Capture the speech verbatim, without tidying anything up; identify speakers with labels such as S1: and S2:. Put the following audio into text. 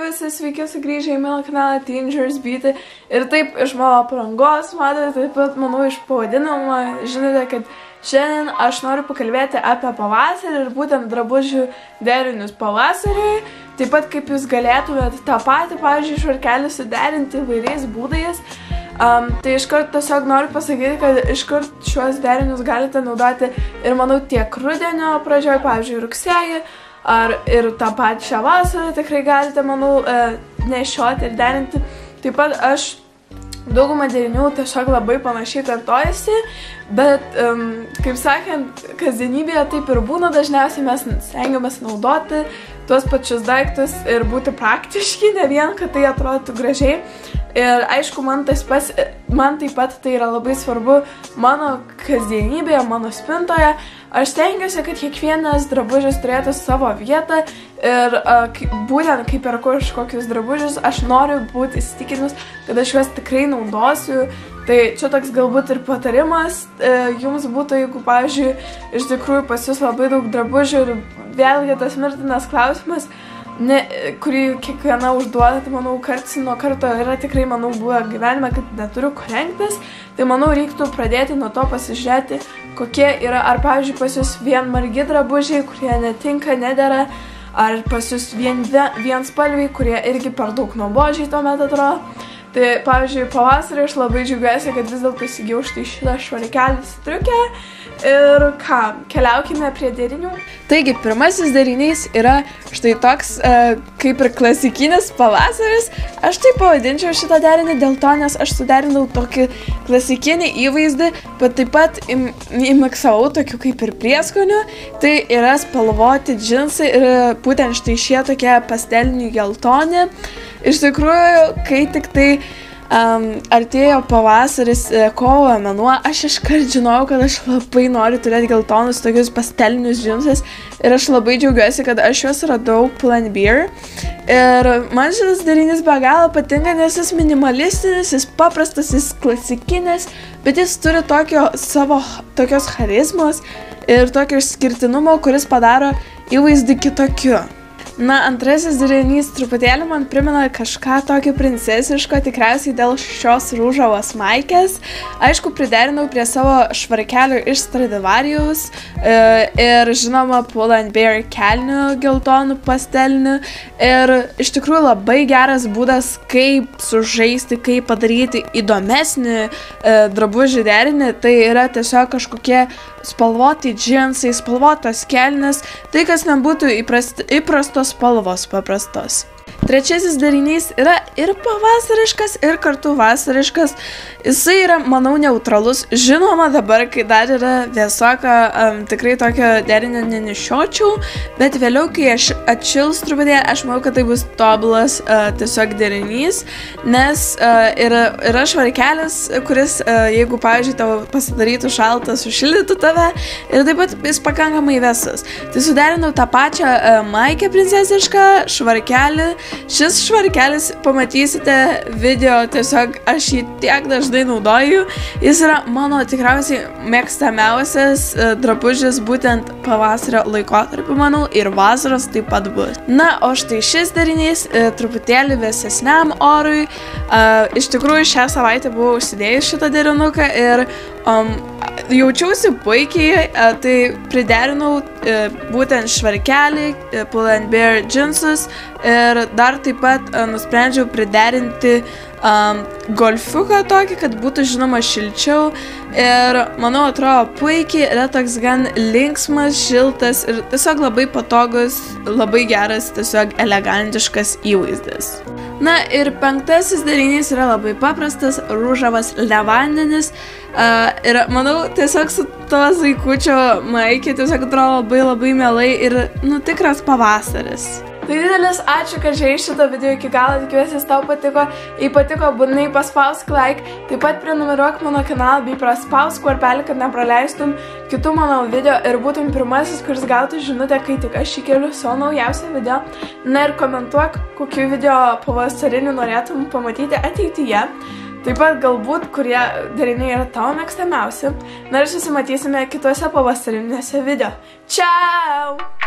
S1: visi, sveiki sugrįžę į mano kanalą Teenagers Beauty. Ir taip iš mano aprangos matote, taip pat manau iš pavadinimo žinote, kad šiandien aš noriu pakalbėti apie pavasarį ir būtent drabužių derinius pavasariui. Taip pat kaip jūs galėtumėte tą patį, pavyzdžiui, švarkelį suderinti įvairiais būdais. Um, tai iškart tiesiog noriu pasakyti, kad iškart šiuos derinius galite naudoti ir manau tiek rudenio pradžioje, pavyzdžiui, rugsėjį, ar ir tą patį šią vasarą tikrai galite, manau, nešioti ir derinti. Taip pat aš daugumą derinių tiesiog labai panašiai kartojasi, bet, um, kaip sakant, kasdienybėje taip ir būna, dažniausiai mes stengiamės naudoti tuos pačius daiktus ir būti praktiški, ne vien, kad tai atrodytų gražiai. Ir aišku, man, pas, man taip pat tai yra labai svarbu mano kasdienybėje, mano spintoje. Aš stengiuosi, kad kiekvienas drabužis turėtų savo vietą ir uh, būtent kai perku kažkokius drabužius, aš noriu būti įsitikinus, kad aš juos tikrai naudosiu. Tai čia toks galbūt ir patarimas uh, jums būtų, jeigu, pavyzdžiui, iš tikrųjų pas jūs labai daug drabužių ir vėlgi tas mirtinas klausimas, ne, kurį kiekviena užduoda, tai manau, karts nuo karto yra tikrai, manau, buvę gyvenime, kad neturiu ko rengtis, tai manau, reiktų pradėti nuo to pasižiūrėti, kokie yra, ar pavyzdžiui pas jūs vien margi drabužiai, kurie netinka, nedera, ar pas jūs vien, vien spalviai, kurie irgi per daug nuobodžiai tuomet atrodo. Tai, pavyzdžiui, pavasarį aš labai džiaugiuosi, kad vis dėlto įsigijau štai šitą švarkelį striukę. Ir ką, keliaukime prie derinių. Taigi, pirmasis derinys yra štai toks, e, kaip ir klasikinis pavasaris. Aš tai pavadinčiau šitą derinį dėl to, nes aš suderinau tokį klasikinį įvaizdį, bet taip pat im, imiksavau tokių kaip ir prieskonių. Tai yra spalvoti džinsai ir būtent štai šie tokie pasteliniai geltoni. Iš tikrųjų, kai tik tai um, artėjo pavasaris, e, kovo mėnuo, aš iškart žinojau, kad aš labai noriu turėti geltonus tokius pastelinius džinsus ir aš labai džiaugiuosi, kad aš juos radau Pull&Bear. Ir man šitas derinys be galo patinka, nes jis minimalistinis, jis paprastas, jis klasikinis, bet jis turi tokio savo tokios charizmos ir tokio išskirtinumo, kuris padaro įvaizdį kitokiu. Na, antrasis derinys truputėlį man primena kažką tokio princesiško, tikriausiai dėl šios rūžavos maikės. Aišku, priderinau prie savo švarkelių iš Stradivarius e, ir žinoma Pull&Bear kelnių geltonų pastelinių. Ir iš tikrųjų labai geras būdas, kaip sužaisti, kaip padaryti įdomesnį e, drabužį derinį. Tai yra tiesiog kažkokie spalvoti džinsai, spalvotos kelnės, tai kas nebūtų įprast, įprastos spalvos paprastos. Trečiasis derinys yra ir pavasariškas, ir kartu vasariškas. Jisai yra, manau, neutralus. Žinoma, dabar, kai dar yra vėsoka, um, tikrai tokio derinio nenešiočiau, bet vėliau, kai aš atšils truputėlį, aš manau, kad tai bus tobulas uh, tiesiog derinys, nes uh, yra, yra švarkelis, kuris, uh, jeigu, pavyzdžiui, tau pasidarytų šaltas, sušildytų tave ir taip pat jis pakankamai vėsas. Tai suderinau tą pačią uh, maikę princesišką, švarkelį. Šis švarkelis, pamatysite video, tiesiog aš jį tiek dažnai naudoju. Jis yra mano tikriausiai mėgstamiausias uh, drabužis būtent pavasario laikotarpiu, manau, ir vasaros taip pat bus. Na, o štai šis derinys uh, truputėlį vėsesniam orui. Uh, iš tikrųjų, šią savaitę buvau užsidėjus šitą derinuką ir um, jaučiausi puikiai, uh, tai priderinau uh, būtent švarkelį, uh, Pull&Bear džinsus ir dar taip pat uh, nusprendžiau priderinti um, golfiuką tokį, kad būtų žinoma šilčiau ir manau atrodo puikiai, yra toks gan linksmas, šiltas ir tiesiog labai patogus, labai geras, tiesiog elegantiškas įvaizdis. Na ir penktasis derinys yra labai paprastas, rūžavas levandinis uh, ir manau tiesiog su to zaikučio maikė tiesiog atrodo labai labai mielai ir nu tikras pavasaris. Tai didelis ačiū, kad žiūrėjai šitą video iki galo, tikiuosi jis tau patiko. Jei patiko, būtinai paspausk like, taip pat prenumeruok mano kanalą bei paspausk varpelį, kad nepraleistum kitų mano video ir būtum pirmasis, kuris gautų žinutę, kai tik aš įkeliu savo naujausią video. Na ir komentuok, kokių video pavasarinių norėtum pamatyti ateityje. Taip pat galbūt, kurie deriniai yra tavo mėgstamiausi. Na ir susimatysime kituose pavasariniuose video. Čiau!